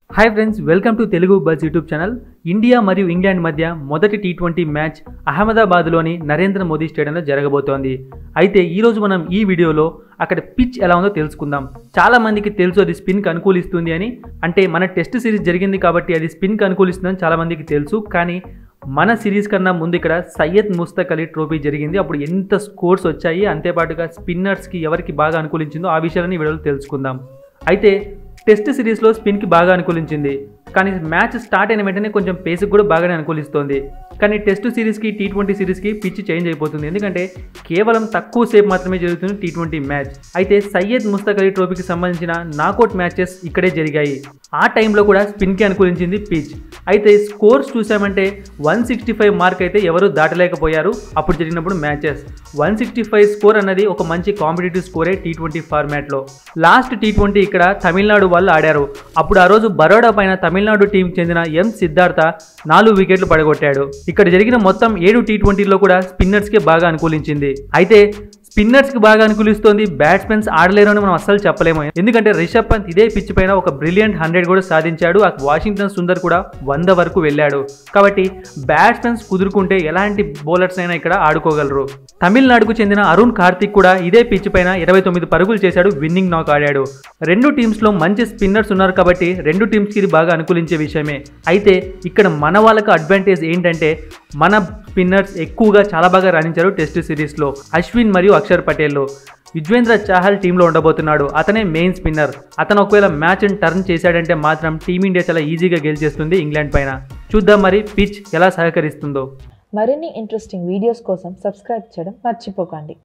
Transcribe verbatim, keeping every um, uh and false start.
Hi friends welcome to Telugu buzz YouTube channel India మరియు England మధ్య మొదటి టీ ట్వంటీ మ్యాచ్ అహ్మదాబాద్లోని నరేంద్ర మోదీ స్టేడియంలో జరగబోతోంది. అయితే ఈ రోజు మనం ఈ వీడియోలో అక్కడ పిచ్ ఎలా ఉందో తెలుసుకుందాం. చాలా మందికి తెలుసు అది స్పిన్ కి అనుకూలిస్తుంది అని. అంటే మన టెస్ట్ సిరీస్ జరిగింది కాబట్టి అది స్పిన్ కి అనుకూలిస్తుందని చాలా మందికి తెలుసు. కానీ మన సిరీస్ కన్నా ముందు ఇక్కడ సయ్యద్ ముస్తక్ అలీ ట్రోఫీ జరిగింది. అప్పుడు ఎంత స్కోర్స్ వచ్చాయి, అంతేపాటుగా స్పిన్నర్స్కి ఎవరికి బాగా అనుకూలించిందో ఆ విషయాలని ఈ వీడియోలో తెలుసుకుందాం. అయితే టెస్ట్ సిరీస్లో స్పిన్కి బాగా అనుకూలించింది, కానీ మ్యాచ్ స్టార్ట్ అయిన వెంటనే కొంచెం పేస్కి కూడా బాగానే అనుకూలిస్తోంది. కానీ టెస్ట్ సిరీస్కి టీ ట్వంటీ సిరీస్కి పిచ్ చేంజ్ అయిపోతుంది, ఎందుకంటే కేవలం తక్కువ సేపు మాత్రమే జరుగుతుంది టీ ట్వంటీ మ్యాచ్. అయితే సయ్యద్ ముస్తక్ అలీ ట్రోఫీకి సంబంధించిన నాకౌట్ మ్యాచెస్ ఇక్కడే జరిగాయి. ఆ టైంలో కూడా స్పిన్కి అనుకూలించింది పిచ్. అయితే స్కోర్స్ చూసామంటే వన్ సిక్స్టీ ఫైవ్ మార్క్ అయితే ఎవరు దాటలేకపోయారు అప్పుడు జరిగినప్పుడు matches. One sixty five score అన్నది ఒక మంచి కాంపిటేటివ్ స్కోరే టీ ట్వంటీ ఫార్మాట్లో. లాస్ట్ టీ ట్వంటీ ఇక్కడ తమిళనాడు వాళ్ళు ఆడారు. అప్పుడు ఆ రోజు బరోడా పైన తమిళనాడు టీంకి చెందిన ఎం సిద్ధార్థ నాలుగు వికెట్లు పడగొట్టాడు. ఇక్కడ జరిగిన మొత్తం ఏడు టీ ట్వంటీలో కూడా స్పిన్నర్స్కే బాగా అనుకూలించింది. అయితే స్పిన్నర్స్కి బాగా అనుకూలిస్తోంది, బ్యాట్స్మెన్స్ ఆడలేరు అని మనం అస్సలు చెప్పలేము. ఎందుకంటే రిషబ్ పంత్ ఇదే పిచ్ పైన ఒక బ్రిలియంట్ హండ్రెడ్ కూడా సాధించాడు. ఆ వాషింగ్టన్ సుందర్ కూడా వంద వరకు వెళ్ళాడు. కాబట్టి బ్యాట్స్మెన్స్ కుదురుకుంటే ఎలాంటి బౌలర్స్ అయినా ఇక్కడ ఆడుకోగలరు. తమిళనాడుకు చెందిన అరుణ్ కార్తిక్ కూడా ఇదే పిచ్ పైన ఇరవై తొమ్మిది పరుగులు చేశాడు, విన్నింగ్ నాక్ ఆడాడు. రెండు టీమ్స్లో మంచి స్పిన్నర్స్ ఉన్నారు కాబట్టి రెండు టీమ్స్కి ఇది బాగా అనుకూలించే విషయమే. అయితే ఇక్కడ మన వాళ్ళకు అడ్వాంటేజ్ ఏంటంటే మన స్పిన్నర్స్ ఎక్కువగా చాలా బాగా రాణించారు టెస్ట్ సిరీస్లో. అశ్విన్ మరియు అక్షర్ పటేల్లో యుజ్వేంద్ర చాహల్ టీంలో ఉండబోతున్నాడు. అతనే మెయిన్ స్పిన్నర్. అతను ఒకవేళ మ్యాచ్ని టర్న్ చేశాడంటే మాత్రం టీమిండియా చాలా ఈజీగా గెలిచేస్తుంది ఇంగ్లాండ్ పైన. చూద్దాం మరి పిచ్ ఎలా సహకరిస్తుందో. మరిన్ని ఇంట్రెస్టింగ్ వీడియోస్ కోసం సబ్స్క్రైబ్ చేయడం మర్చిపోకండి.